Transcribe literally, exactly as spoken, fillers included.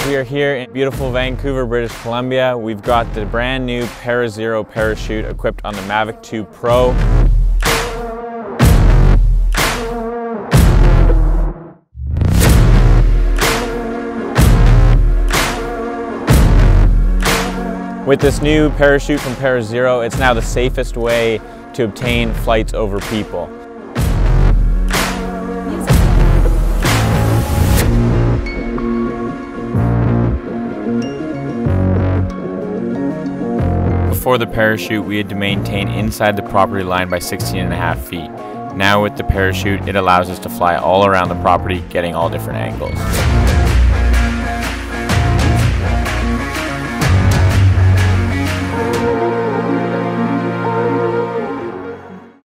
We are here in beautiful Vancouver, British Columbia. We've got the brand new ParaZero parachute equipped on the Mavic two Pro. With this new parachute from ParaZero, it's now the safest way to obtain flights over people. Before the parachute, we had to maintain inside the property line by sixteen and a half feet. Now with the parachute, it allows us to fly all around the property, getting all different angles.